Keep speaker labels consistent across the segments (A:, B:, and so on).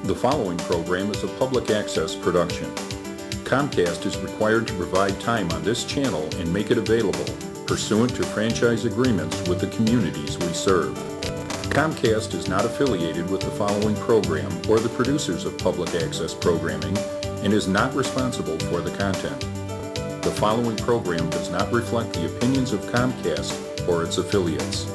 A: The following program is a public access production. Comcast is required to provide time on this channel and make it available pursuant to franchise agreements with the communities we serve. Comcast is not affiliated with the following program or the producers of public access programming and is not responsible for the content. The following program does not reflect the opinions of Comcast or its affiliates.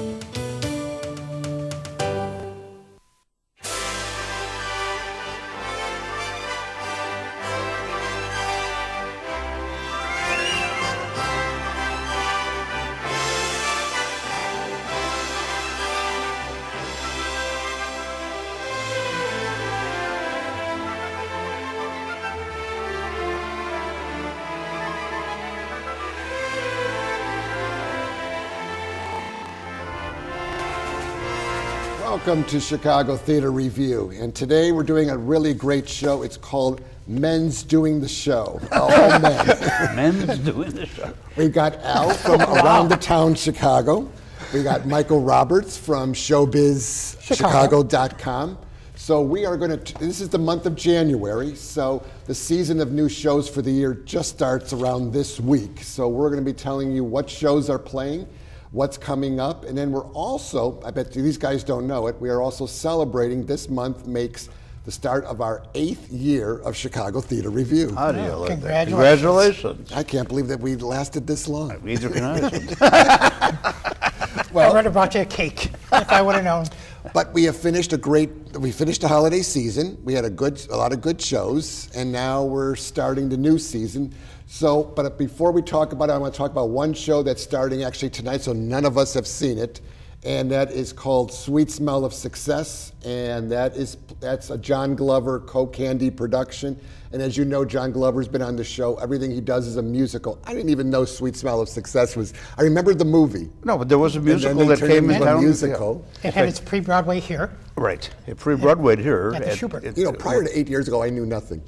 B: Welcome to Chicago Theater Review, and today we're doing a really great show. It's called Men's Doing the Show. All men.
C: Men's Doing the Show.
B: We've got Al from Around the Town Chicago. We got Michael Roberts from ShowbizChicago.com. So we are going to, this is the month of January, so the season of new shows for the year just starts around this week. So we're going to be telling you what shows are playing, what's coming up, and then we're also, I bet these guys don't know it, we are also celebrating, this month makes the start of our 8th year of Chicago Theater Review.
C: How do you like that?
D: Congratulations.
B: I can't believe that we lasted this long.
C: Neither can I.
D: Well, I would have brought you a cake if I would have known.
B: But we have finished we finished the holiday season. We had a lot of good shows, and now we're starting the new season. So, but before we talk about it, I want to talk about one show that's starting actually tonight, so none of us have seen it, and that is called Sweet Smell of Success, and that's a John Glover Co-Candy production. And as you know, John Glover's been on the show. Everything he does is a musical. I didn't even know Sweet Smell of Success was. I remembered the movie.
C: No, but there was a musical that came in
B: town. Musical.
D: It had its pre-Broadway here.
C: Right, it pre-Broadwayed here.
D: At the Schubert.
B: You know, prior to 8 years ago, I knew nothing.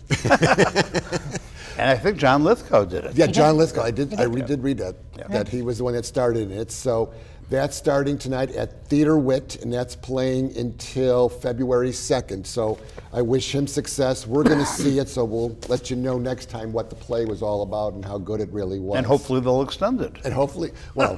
C: And I think John Lithgow did it.
B: Yeah, John Lithgow. I did read that. Yeah. That he was the one that started it. So that's starting tonight at Theater Wit, and that's playing until February 2nd. So I wish him success. We're going to see it, so we'll let you know next time what the play was all about and how good it really was.
C: And hopefully they'll extend it.
B: And hopefully, well,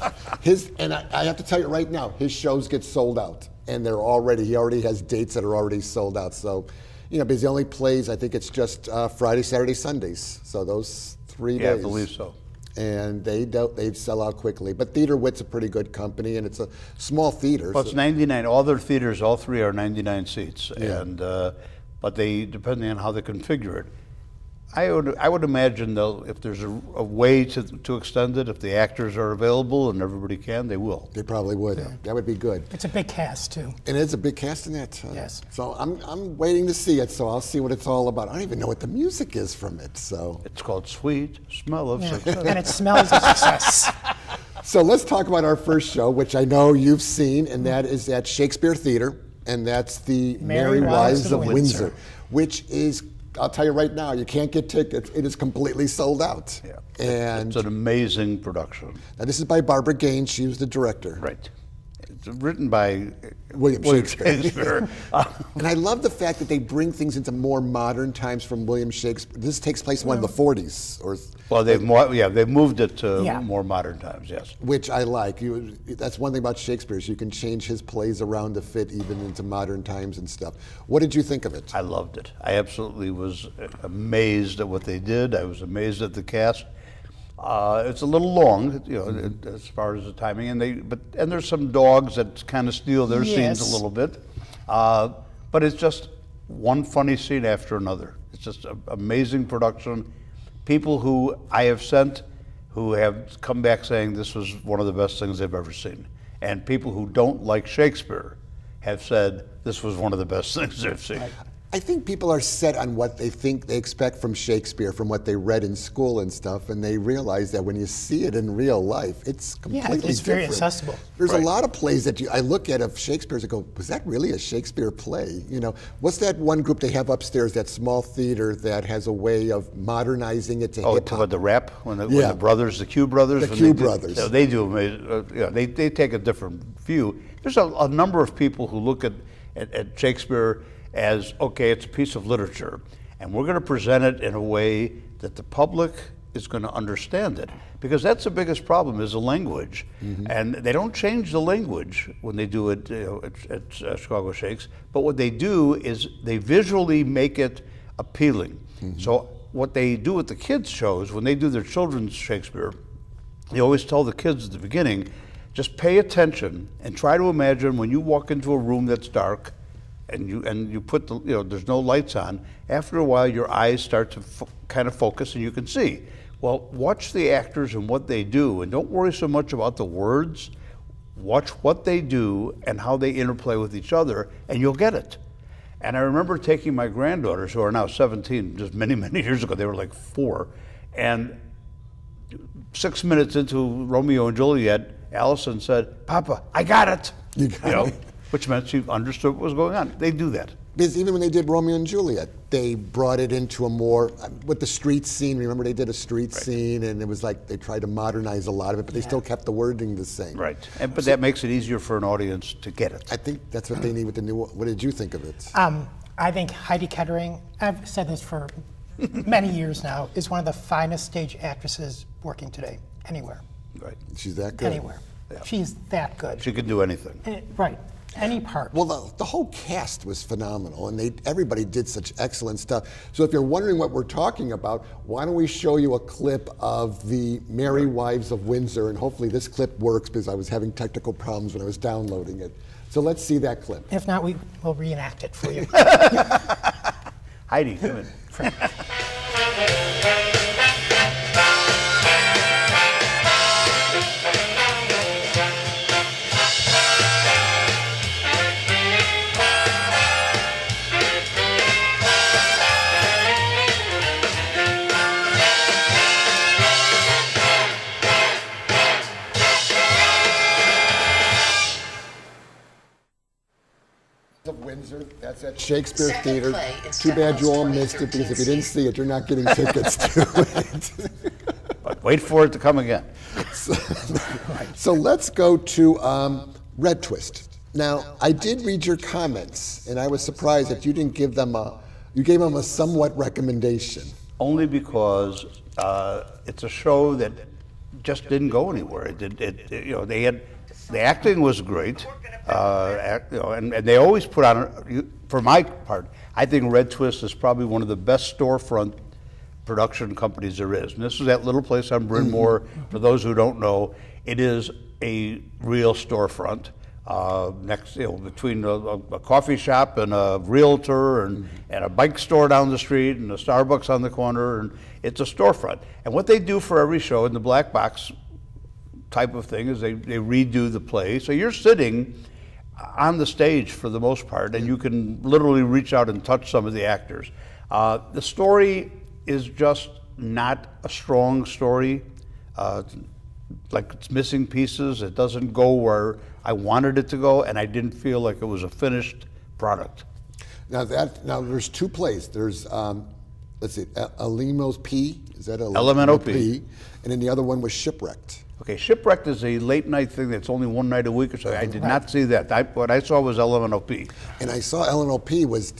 B: I have to tell you right now, his shows get sold out, and he already has dates that are already sold out. So, you know, because he only plays, I think it's just Friday, Saturday, Sundays. So those 3 days.
C: Yeah, I believe so.
B: And they sell out quickly. But Theater Wit's a pretty good company, and it's a small theater.
C: Well, it's 99. All their theaters, all 3 are 99 seats.
B: Yeah.
C: And but they, depending on how they configure it, I would imagine if there's a way to extend it, if the actors are available and everybody can, they will.
B: They probably would. Yeah. That would be good.
D: It's a big cast too.
B: And it's a big cast in that.
D: Yes.
B: So I'm waiting to see it. So I'll see what it's all about. I don't even know what the music is from it. So
C: it's called Sweet Smell of Success.
D: And it smells of success.
B: So let's talk about our first show, which I know you've seen, and that is at Shakespeare Theater, and that's the Merry Wives of Windsor, which is, I'll tell you right now, you can't get tickets. It is completely sold out.
C: Yeah.
B: And
C: it's an amazing production.
B: Now this is by Barbara Gaines. She was the director.
C: Right. It's written by
B: William Shakespeare. And I love the fact that they bring things into more modern times from William Shakespeare. This takes place in one of the 40s.
C: Well, they've moved it to more modern times, yes.
B: Which I like. That's one thing about Shakespeare, is you can change his plays around to fit even into modern times and stuff. What did you think of it?
C: I loved it. I absolutely was amazed at what they did. I was amazed at the cast. It's a little long, you know, as far as the timing, and there's some dogs that kind of steal their scenes a little bit, but it's just one funny scene after another. It's just an amazing production. People who I have sent who have come back saying this was one of the best things they've ever seen, and people who don't like Shakespeare have said this was one of the best things they've seen.
B: I think people are set on what they think they expect from Shakespeare, from what they read in school and stuff, and they realize that when you see it in real life, it's completely different.
D: It's very accessible.
B: There's a lot of plays that I look at of Shakespeare's and go, was that really a Shakespeare play? You know, what's that one group they have upstairs, that small theater that has a way of modernizing it to hip hop?
C: Oh, the rap, when the brothers, the Q brothers.
B: The Q brothers.
C: They do amazing. They take a different view. There's a number of people who look at Shakespeare as, okay, it's a piece of literature, and we're going to present it in a way that the public is going to understand it. Because that's the biggest problem, is the language. And they don't change the language when they do it at Chicago Shakes, but what they do is they visually make it appealing. So what they do with the kids' shows, when they do their children's Shakespeare, they always tell the kids at the beginning, just pay attention and try to imagine when you walk into a room that's dark and you put the, there's no lights on, after a while your eyes start to kind of focus and you can see. Well, watch the actors and what they do, and don't worry so much about the words. Watch what they do and how they interplay with each other, and you'll get it. And I remember taking my granddaughters, who are now 17, just many, many years ago, they were like 4, and 6 minutes into Romeo and Juliet, Allison said, "Papa, I got it."
B: You got it.
C: Which meant she understood what was going on. They do that.
B: Because even when they did Romeo and Juliet, they brought it into a more, with the street scene, remember they did a street scene, and it was like they tried to modernize a lot of it, but they still kept the wording the same.
C: Right, but that makes it easier for an audience to get it.
B: I think that's what they need with the new, what did you think of it?
D: I think Heidi Kettering, I've said this for many years now, is one of the finest stage actresses working today, anywhere.
C: Right.
B: She's that good?
D: Anywhere. Yeah. She's that good.
C: She can do anything.
D: Right. Any part.
B: Well, the whole cast was phenomenal, and everybody did such excellent stuff. So if you're wondering what we're talking about, why don't we show you a clip of the Merry Wives of Windsor, and hopefully this clip works because I was having technical problems when I was downloading it. So let's see that clip.
D: If not, we will reenact it for you.
C: Heidi, come in.
B: Of Windsor, that's at Shakespeare Theater. Too bad you all missed it, because if you didn't see it, you're not getting tickets to it.
C: But wait for it to come again.
B: So let's go to Red Twist. Now, I did read your comments, and I was surprised that you didn't give them you gave them a somewhat recommendation.
C: Only because it's a show that just didn't go anywhere. They had, the acting was great, and they always put on, for my part, I think Red Twist is probably one of the best storefront production companies there is. And this is that little place on Bryn Mawr. For those who don't know, it is a real storefront. Next, between a coffee shop and a realtor and a bike store down the street and a Starbucks on the corner, and it's a storefront. And what they do for every show in the black box type of thing is they redo the play. So you're sitting on the stage for the most part, and you can literally reach out and touch some of the actors. The story is just not a strong story. Like, it's missing pieces. It doesn't go where I wanted it to go, and I didn't feel like it was a finished product.
B: Now there's two plays. There's let's see, Elemental P. Is that
C: Elemental P?
B: And then the other one was Shipwrecked.
C: Okay, Shipwrecked is a late night thing that's only one night a week or so. I did not see that. What I saw was Elemental P.
B: And I saw Elemental P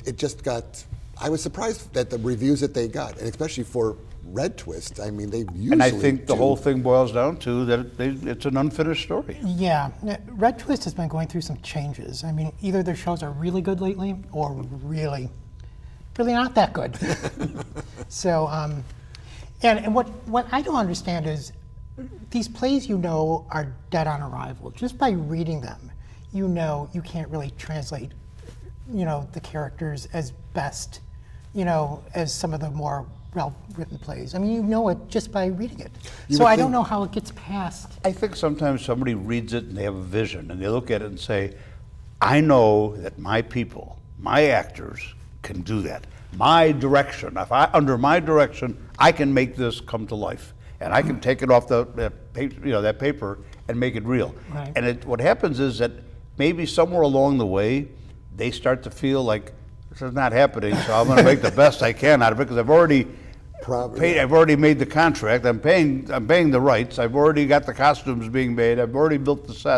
B: I was surprised at the reviews that they got, and especially for Red Twist. I mean, they usually
C: And I think the whole thing boils down to that it's an unfinished story.
D: Yeah, Red Twist has been going through some changes. I mean, either their shows are really good lately or really not that good. So, and what I don't understand is these plays, are dead on arrival. Just by reading them, you can't really translate, the characters as best, as some of the more well-written plays. I mean, you know it just by reading it. So I don't know how it gets past.
C: I think sometimes somebody reads it and they have a vision and they look at it and say, I know that my people, my actors can do that. My direction, under my direction, I can make this come to life. And I can take it off that paper and make it real.
D: Right.
C: And what happens is that maybe somewhere along the way, they start to feel like this is not happening, so I'm going to make the best I can out of it because I've already paid. I've already made the contract. I'm paying the rights. I've already got the costumes being made. I've already built the set.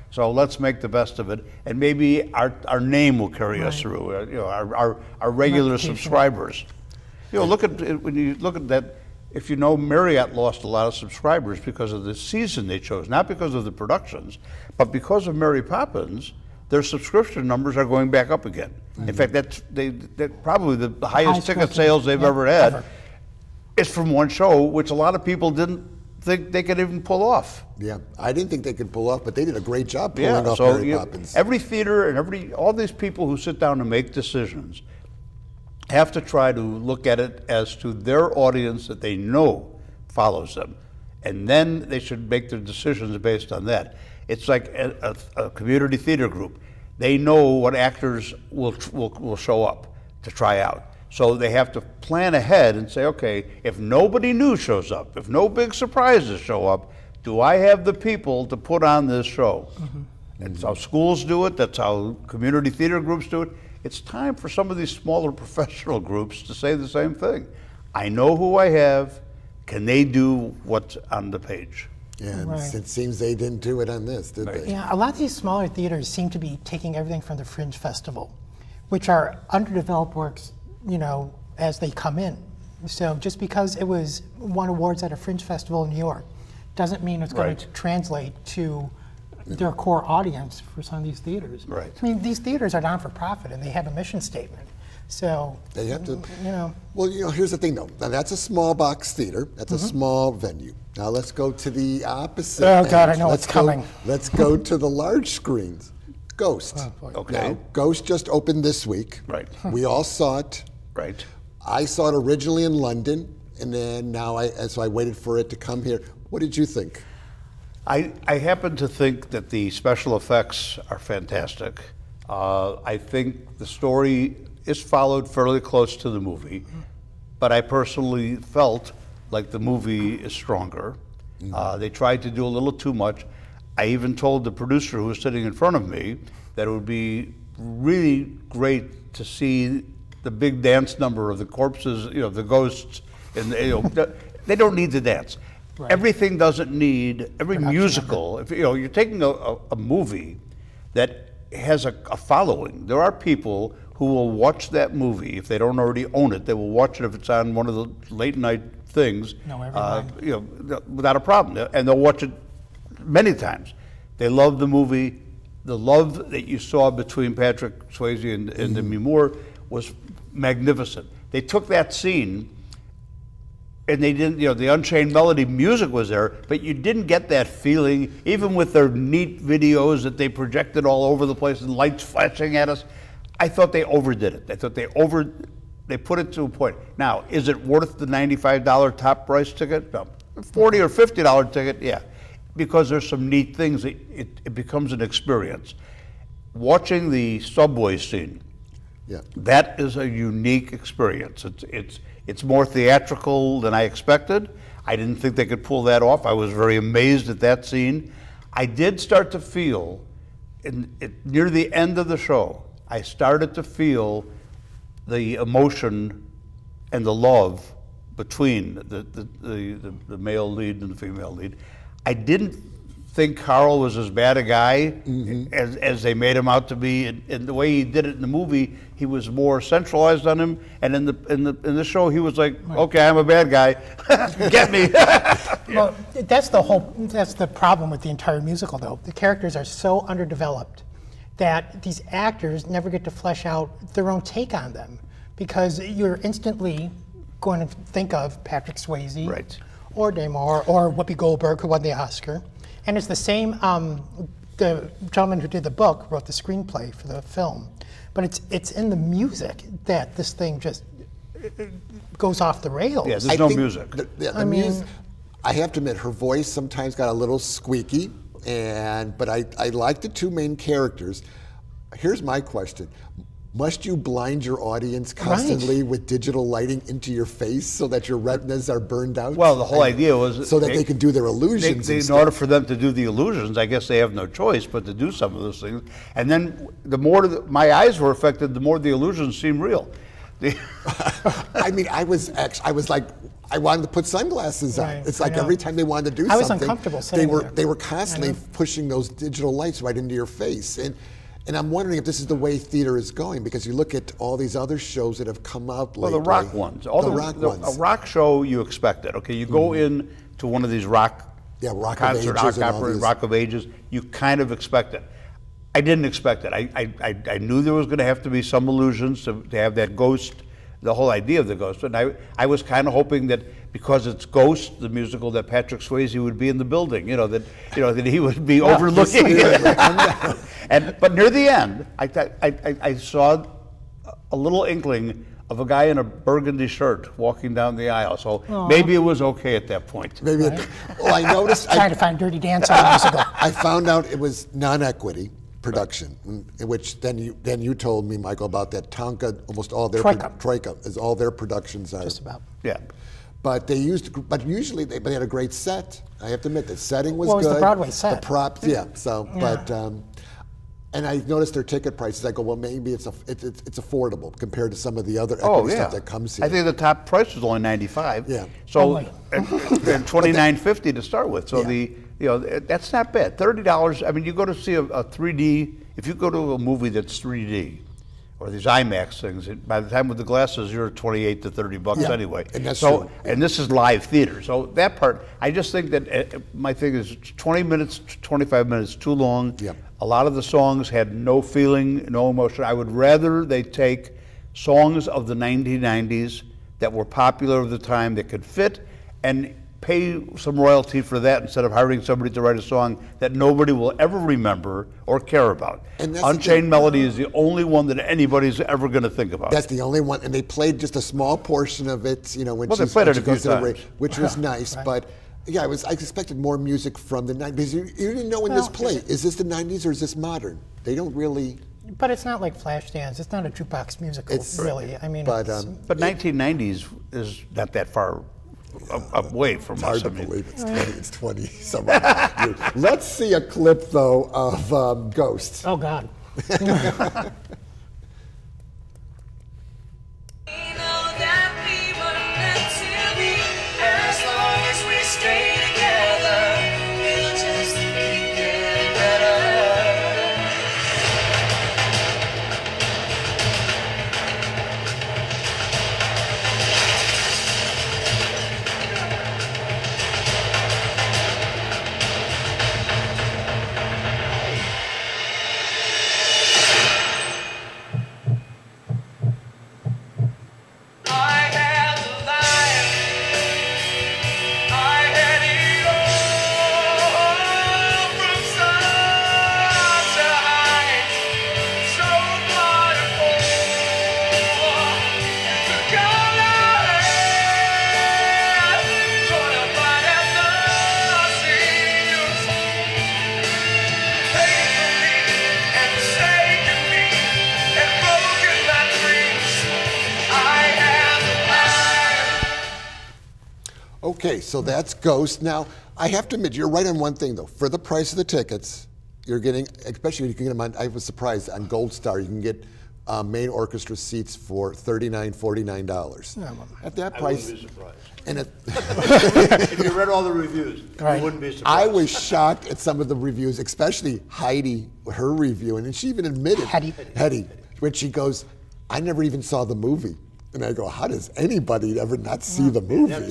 C: So let's make the best of it, and maybe our name will carry us through. You know, our regular subscribers. You know, look at when you look at that. If you know, Marriott lost a lot of subscribers because of the season they chose, not because of the productions, but because of Mary Poppins. Their subscription numbers are going back up again. In fact, that's probably the highest ticket sales they've ever had. It's from one show, which a lot of people didn't think they could even pull off.
B: Yeah, I didn't think they could pull off, but they did a great job pulling off Mary Poppins.
C: Every theater and all these people who sit down and make decisions have to try to look at it as to their audience that they know follows them, and then they should make their decisions based on that. It's like a community theater group. They know what actors will show up to try out. So they have to plan ahead and say, okay, if nobody new shows up, if no big surprises show up, do I have the people to put on this show? That's how schools do it. That's how community theater groups do it. It's time for some of these smaller professional groups to say the same thing. I know who I have. Can they do what's on the page?
B: And it seems they didn't do it on this, did they?
D: Yeah, a lot of these smaller theaters seem to be taking everything from the Fringe Festival, which are underdeveloped works, you know, as they come in. So just because it won awards at a Fringe Festival in New York doesn't mean it's going to translate to their core audience for some of these theaters.
C: Right.
D: I mean, these theaters are non-for-profit and they have a mission statement. So
B: they have to,
D: you know.
B: Well, you know, here's the thing though. Now that's a small box theater. That's a small venue. Now let's go to the opposite.
D: Oh God,
B: end.
D: I know what's coming.
B: Let's go to the large screens. Ghost.
C: Okay.
B: Now, Ghost just opened this week.
C: Right.
B: We all saw it.
C: Right.
B: I saw it originally in London, and then so I waited for it to come here. What did you think?
C: I happen to think that the special effects are fantastic. I think the story is followed fairly close to the movie, but I personally felt like the movie is stronger. They tried to do a little too much. I even told the producer who was sitting in front of me that it would be really great to see the big dance number of the corpses, you know, the ghosts, and they don't need to dance. Right. Everything doesn't need, every musical, if you're taking a movie that has a following. There are people who will watch that movie if they don't already own it. They will watch it if it's on one of the late night things, without a problem, and they'll watch it many times. They love the movie. The love that you saw between Patrick Swayze and Demi Moore was magnificent. They took that scene. And they didn't, the Unchained Melody music was there, but you didn't get that feeling, even with their neat videos that they projected all over the place and lights flashing at us. I thought they overdid it. I thought they put it to a point. Now, is it worth the $95 top price ticket? No. $40 or $50 ticket, yeah. Because there's some neat things, it becomes an experience. Watching the subway scene, that is a unique experience. It's more theatrical than I expected. I didn't think they could pull that off. I was very amazed at that scene. I did start to feel, near the end of the show, I started to feel the emotion and the love between the male lead and the female lead. I didn't think Carl was as bad a guy as they made him out to be, and the way he did it in the movie, he was more centralized on him. And in the show, he was like, "Okay, I'm a bad guy, get me."
D: Well, that's the problem with the entire musical, though. The characters are so underdeveloped that these actors never get to flesh out their own take on them, because you're instantly going to think of Patrick Swayze, or Demi Moore, or Whoopi Goldberg, who won the Oscar. And it's the same, the gentleman who did the book wrote the screenplay for the film. But it's in the music that this thing just goes off the rails.
C: Yeah, there's no music.
B: I have to admit, her voice sometimes got a little squeaky, but I like the two main characters. Here's my question. Must you blind your audience constantly with digital lighting into your face so that your retinas are burned out?
C: Well, the whole idea was
B: so that they can do their illusions.
C: In order for them to do the illusions, I guess they have no choice but to do some of those things. And then the more my eyes were affected, the more the illusions seemed real.
B: I mean, I was like, I wanted to put sunglasses on.
D: Right,
B: It's
D: I
B: like
D: know.
B: every time they wanted to do
D: I was
B: something,
D: uncomfortable
B: they
D: sitting
B: were
D: there.
B: they were constantly pushing those digital lights right into your face. And I'm wondering if this is the way theater is going, because you look at all these other shows that have come out
C: Well,
B: lately.
C: the rock ones. All
B: the rock ones.
C: A rock show, you expect it. Okay, you go in to one of these rock
B: Rock of
C: concert,
B: Ages
C: rock
B: and all
C: opera,
B: these.
C: Rock of Ages, you kind of expect it. I didn't expect it. I knew there was going to have to be some allusions to have that ghost, the whole idea of the ghost. And I was kind of hoping that because it's Ghost, the musical, that Patrick Swayze would be in the building, that he would be overlooking it. But near the end, I saw a little inkling of a guy in a burgundy shirt walking down the aisle. So maybe it was okay at that point.
B: Maybe. Well, I noticed.
D: Trying to find Dirty Dancing musical.
B: I found out it was non-equity production, in which then you told me, Michael, about that Tonka. Almost all their Troika is all their productions are.
D: Just about.
C: Yeah.
B: But usually they had a great set. I have to admit, the setting was
D: Well, it was
B: good.
D: the Broadway set.
B: The props, So, but and I noticed their ticket prices. I go, well, maybe it's affordable compared to some of the other equity stuff that comes here.
C: I think the top price was only $95.
B: Yeah.
C: So and $29.50 to start with. So that's not bad. $30. I mean, you go to see a 3D. If you go to a movie that's 3D, or these IMAX things, by the time with the glasses, you're $28 to $30 anyway.
B: And that's
C: so,
B: true.
C: and this is live theater. So that part, I just think that my thing is 20 minutes, 25 minutes too long.
B: Yep.
C: A lot of the songs had no feeling, no emotion. I would rather they take songs of the 1990s that were popular at the time that could fit and pay some royalty for that instead of hiring somebody to write a song that nobody will ever remember or care about.
B: And that's the
C: Unchained
B: thing.
C: Melody is the only one that anybody's ever going to think about.
B: That's the only one, and they played just a small portion of it. When
C: Well, they
B: she
C: played it
B: she
C: a few
B: goes to the
C: times.
B: which was nice. But yeah, I expected more music from the 90s because you didn't know in this play, is this the 90s or is this modern? They don't really.
D: But it's not like Flashdance. It's not a jukebox musical, really. I mean,
B: But
C: But 1990s is not that far away from
B: it's
C: us.
B: hard to believe it's 20 some odd years. Let's see a clip though of Ghost.
D: oh God.
B: Okay, so that's Ghost. Now, I have to admit, you're right on one thing, though. For the price of the tickets, you're getting, especially when you can get them on, I was surprised, on Gold Star, you can get main orchestra seats for $39, $49. At that price.
C: I wouldn't be surprised.
B: And
C: If you read all the reviews, you wouldn't be surprised.
B: I was shocked at some of the reviews, especially Heidi, her review, and she even admitted,
D: Hetty,
B: when she goes, I never even saw the movie. And I go, how does anybody ever not see the movie?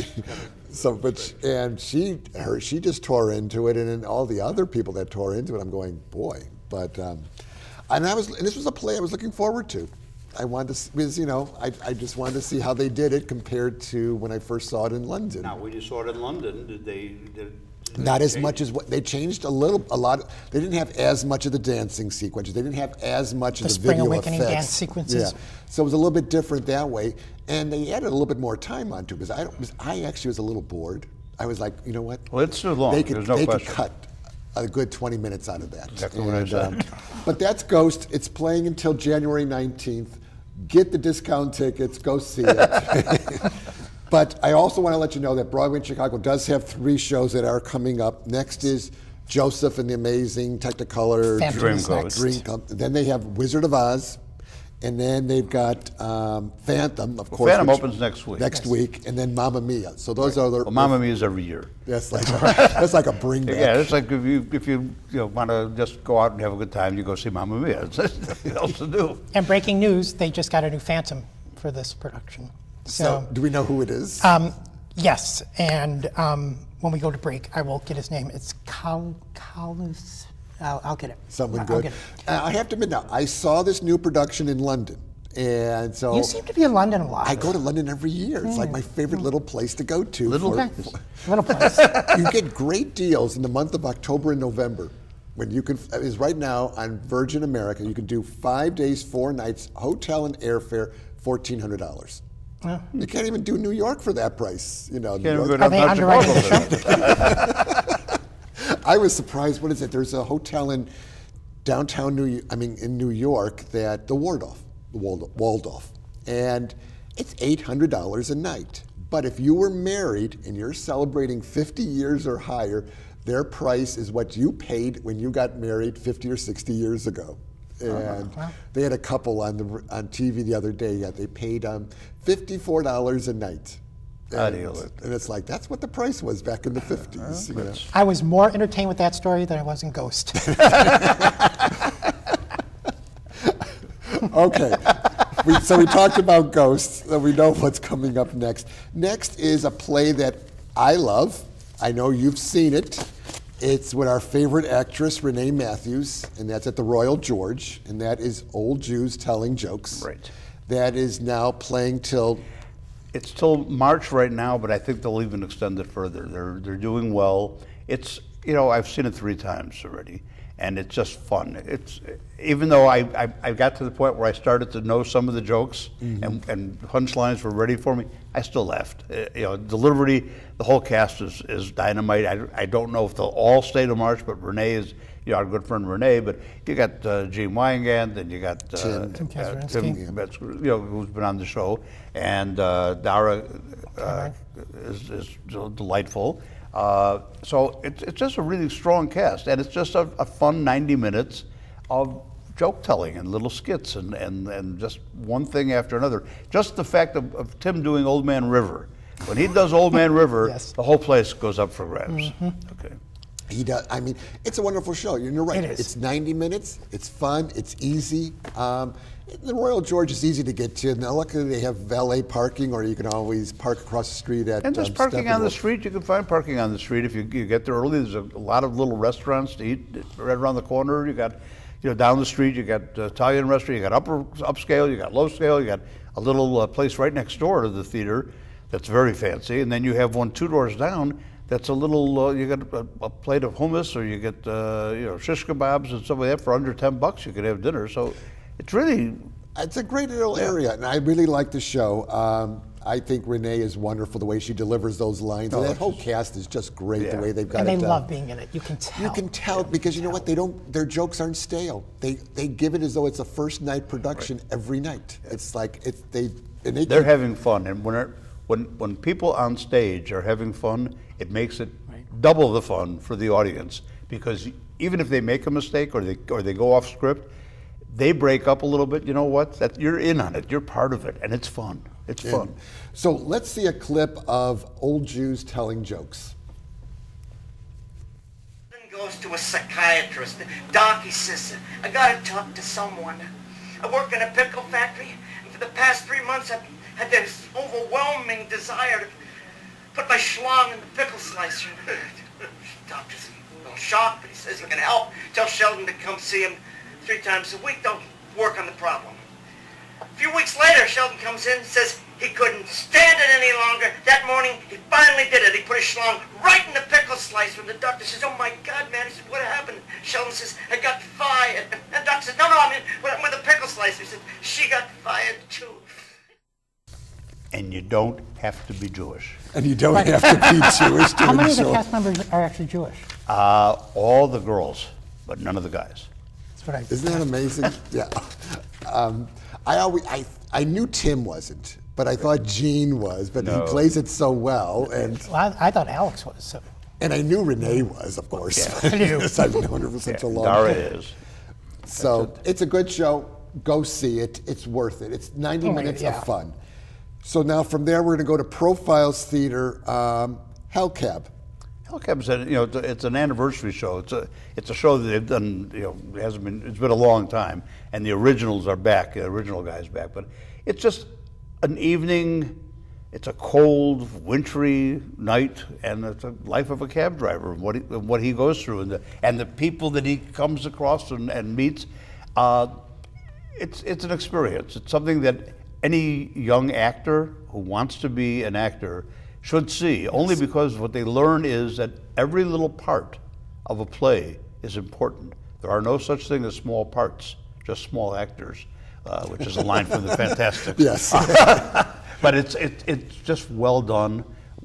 B: She just tore into it, and then all the other people that tore into it, I'm going, boy. But this was a play I was looking forward to. I wanted to, because I just wanted to see how they did it compared to when I first saw it in London.
C: Now, when you saw it in London, did they
B: Not as much as what they changed a lot. They didn't have as much of the dancing sequences. They didn't have as much of the
D: Spring
B: video
D: Awakening
B: effects.
D: dance sequences.
B: Yeah, so it was a little bit different that way, and they added a little bit more time onto it because I actually was a little bored. I was like, you know what?
C: Well, it's too long.
B: They could,
C: There's no
B: they
C: question.
B: could cut a good 20 minutes out of that.
C: Exactly what I said.
B: But that's Ghost. It's playing until January 19th. Get the discount tickets. Go see it. But I also want to let you know that Broadway in Chicago does have 3 shows that are coming up. Next is Joseph and the Amazing Technicolor
D: Phantom is next.
B: Dream. Then they have Wizard of Oz And then they've got Phantom, of course.
C: Phantom
B: which-
C: opens next week.
B: Next week, and then Mamma Mia. So those are the.
C: Well, Mamma Mia is every year.
B: That's like a bring back.
C: Yeah, it's like if you want to just go out and have a good time, you go see Mamma Mia. It's nothing else to do.
D: And breaking news, they just got a new Phantom for this production.
B: So do we know who it is?
D: Yes, and when we go to break, I will get his name. It's Carlos. I'll get it.
B: Someone
D: I'll
B: good.
D: get it.
B: I have to admit now, I saw this new production in London. And so
D: You seem to be in London a lot.
B: I go to London every year. It's like my favorite little place to go to.
D: Okay. Little place.
B: You get great deals in the month of October and November. When you can, is right now on Virgin America, you can do 5 days, 4 nights, hotel and airfare, $1,400. You can't even do New York for that price. You know, New
C: Can't
B: York-
C: even
D: Are they
C: go down
D: underwriting
C: Chicago.
D: the show?
B: I was surprised. What is it? There's a hotel in downtown in New York that the Waldorf, and it's $800 a night. But if you were married and you're celebrating 50 years or higher, their price is what you paid when you got married 50 or 60 years ago. And they had a couple on TV the other day. Yeah, they paid $54 a night. And it's like, that's what the price was back in the 50s. You know?
D: I was more entertained with that story than I was in Ghost.
B: Okay. So we talked about Ghosts, so we know what's coming up next. Next is a play that I love. I know you've seen it. It's with our favorite actress, Renee Matthews, and that's at the Royal George, and that is Old Jews Telling Jokes.
C: Right.
B: That is now playing till...
C: It's till March right now, but I think they'll even extend it further. They're doing well. It's, I've seen it 3 times already, and it's just fun. It's, even though I got to the point where I started to know some of the jokes and punchlines were ready for me, I still laughed. Delivery, the whole cast is dynamite. I don't know if they'll all stay to March, but Renee is, our good friend Renee, but you got Gene Weyingant, and you got
D: Tim Kazurinsky.
C: Metzger, who's been on the show, and Dara is delightful. So it's just a really strong cast, and it's just a fun 90 minutes of joke telling and little skits and just one thing after another. Just the fact of Tim doing Old Man River. When he does Old Man River,
D: Yes.
C: the whole place goes up for grabs. Okay.
B: He does. I mean, it's a wonderful show. You're right.
D: It is.
B: It's 90 minutes. It's fun. It's easy. The Royal George is easy to get to. Now, luckily, they have valet parking, or you can always park across the street at.
C: And there's parking on the
B: Steppenwolf.
C: street. You can find parking on the street if you get there early. There's a lot of little restaurants to eat right around the corner. You got, down the street. You got Italian restaurant. You got upscale. You got low scale. You got a little place right next door to the theater that's very fancy. And then you have one 2 doors down. That's a little. You get a plate of hummus, or you get shish kebabs and stuff like that for under $10. You could have dinner. So it's really.
B: It's a great little area, and I really like the show. I think Renee is wonderful the way she delivers those lines. And that whole cast is just great the way they've got
D: And
B: it
D: they
B: done.
D: love being in it. You can tell.
B: You can tell because you know what? Their jokes aren't stale. They give it as though it's a first night production every night. It's like
C: They're having fun, and when people on stage are having fun, it makes it double the fun for the audience, because even if they make a mistake or they go off script, they break up a little bit. You know what? You're in on it. You're part of it, and it's fun. It's fun.
B: So let's see a clip of Old Jews Telling Jokes.
E: Goes to a psychiatrist. Doc, he says, I gotta talk to someone. I work in a pickle factory, and for the past 3 months I've had this overwhelming desire to put my schlong in the pickle slicer. Doctor's a little shocked, but he says he can help. Tell Sheldon to come see him 3 times a week. They'll work on the problem. A few weeks later, Sheldon comes in and says he couldn't stand it any longer. That morning, he finally did it. He put his schlong right in the pickle slicer, and the doctor says, oh my God, man. He said, what happened? Sheldon says, I got fired. And the doctor says, no, I mean, with the pickle slicer. He said, she got fired too.
C: And you don't have to be Jewish.
B: And you don't have to be Jewish to
D: How many of the
B: enjoy.
D: cast members are actually Jewish?
C: All the girls, but none of the guys.
D: That's what I.
B: Isn't that amazing? Yeah. I knew Tim wasn't, but I thought Gene was, but
C: No.
B: he plays it so well, and
D: Well, I thought Alex was. So.
B: I knew Renee was, of course.
D: I knew.
B: Because I've known her for such a long
C: Dara
B: time.
C: is.
B: So it's a good show. go see it. It's worth it. It's 90
D: Oh my
B: minutes
D: God, yeah.
B: of fun. So now from there, we're going to go to Profiles Theater, Hellcab.
C: Hellcab's it's an anniversary show. It's a show that they've done. It's been a long time, and the originals are back. The original guy's back, but it's just an evening. It's a cold, wintry night, and it's a life of a cab driver and what he goes through, and the people that he comes across and meets. It's an experience. It's something that any young actor who wants to be an actor should see, only because what they learn is that every little part of a play is important. There are no such thing as small parts, just small actors, which is a line from the Fantastics.
B: Yes.
C: But it's just well done.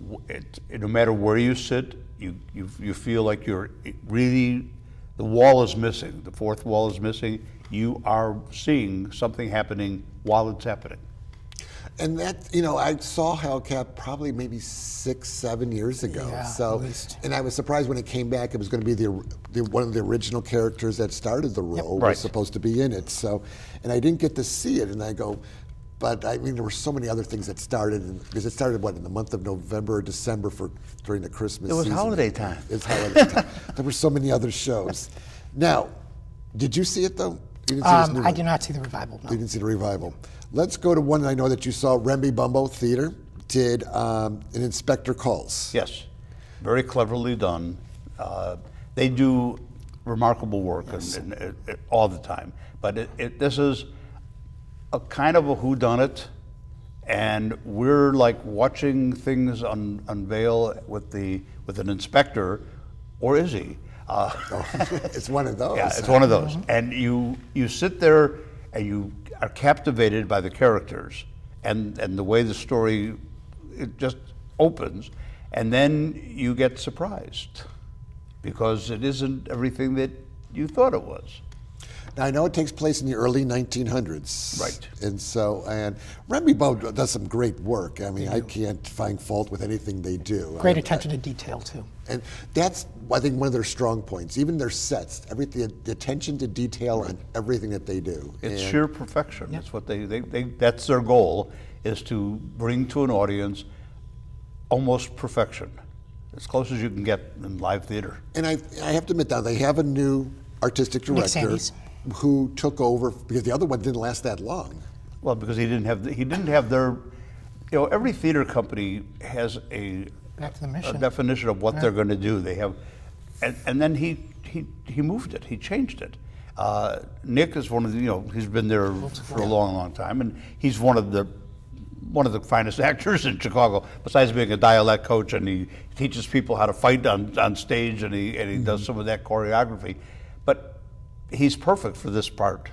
C: No matter where you sit, you feel like you're really, the wall is missing, the fourth wall is missing. You are seeing something happening while it's happening.
B: And that, I saw Hellcat probably maybe 6, 7 years ago.
D: Yeah,
B: so,
D: at least.
B: and I was surprised when it came back. It was going to be one of the original characters that started the role
C: right.
B: was supposed to be in it. So, and I didn't get to see it. And I go, but I mean, there were so many other things that started, because it started in the month of November or December during the Christmas
C: It was
B: season.
C: holiday time.
B: It's holiday time. There were so many other shows. Now, did you see it though? You didn't see this new
D: I
B: one?
D: did not see the revival. No.
B: You didn't see the revival. Let's go to one I know that you saw. Remby Bumbo Theater did an Inspector Calls.
C: Yes, very cleverly done. They do remarkable work and all the time. But this is a kind of a whodunit, and we're like watching things unveil with an inspector, or is he?
B: It's one of those.
C: Yeah, it's one of those. And you sit there and you are captivated by the characters and the way the story, it just opens, and then you get surprised because it isn't everything that you thought it was.
B: Now, I know it takes place in the early 1900s.
C: Right.
B: And Remby Bumbo does some great work. I mean, I can't find fault with anything they do.
D: Great attention to detail too.
B: And that's, I think, one of their strong points. Even their sets, the attention to detail on everything that they do.
C: It's sheer perfection. Yep. It's what that's their goal, is to bring to an audience almost perfection, as close as you can get in live theater. And
B: I have to admit now, they have a new artistic director who took over, because the other one didn't last that long.
C: Well, because he didn't have their, every theater company has a definition of what they're going to do. They have, and then he moved it. He changed it. Nick is one of the, he's been there for a long time, and he's one of the finest actors in Chicago. Besides being a dialect coach, and he teaches people how to fight on stage, and he does some of that choreography. But he's perfect for this part.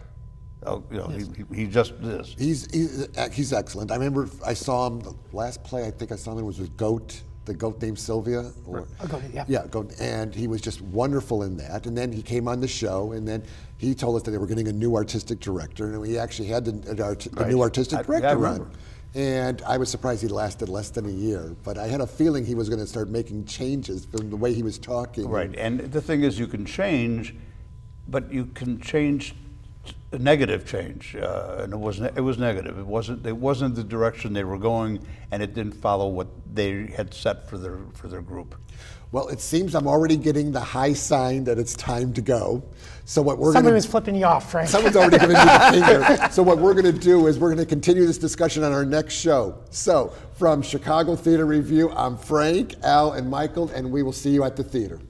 C: He just is.
B: He's excellent. I remember I saw him, the last play I think I saw him was with Goat, the goat named Sylvia.
D: Goat, yeah.
B: Yeah, Goat, and he was just wonderful in that. And then he came on the show, and then he told us that they were getting a new artistic director, and we actually had the new artistic director on. And I was surprised he lasted less than a year, but I had a feeling he was going to start making changes from the way he was talking.
C: Right, and the thing is, you can change, but you can change a negative change, and it was negative. It wasn't the direction they were going, and it didn't follow what they had set for their group.
B: Well, it seems I'm already getting the high sign that it's time to go. So what we're
D: Somebody was flipping you off, Frank.
B: Someone's already giving me the finger. So what we're going to do is we're going to continue this discussion on our next show. So from Chicago Theater Review, I'm Frank, Al, and Michael, and we will see you at the theater.